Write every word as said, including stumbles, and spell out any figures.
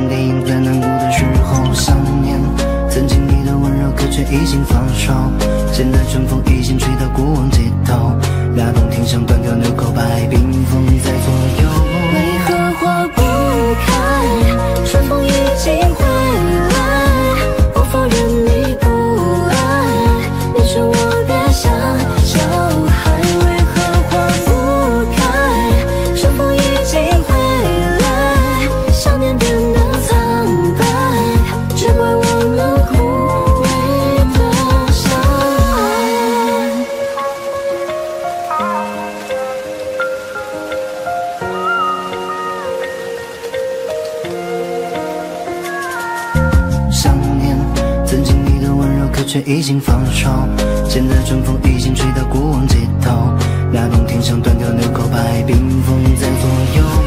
看电影，在难过的时候想念。曾经你的温柔，可却已经放手。现在春风已经吹到过往街头，那动听像断掉纽扣，白冰封在左右。 为何花不开？春风已经回来，不否认你不爱，你劝我别想小孩。为何花不开？春风已经回来，想念变得苍白，只怪我们枯萎的相爱。 想念曾经你的温柔，可却已经放手。现在春风已经吹到过往街头，那动听像断掉纽扣，白冰封在左右。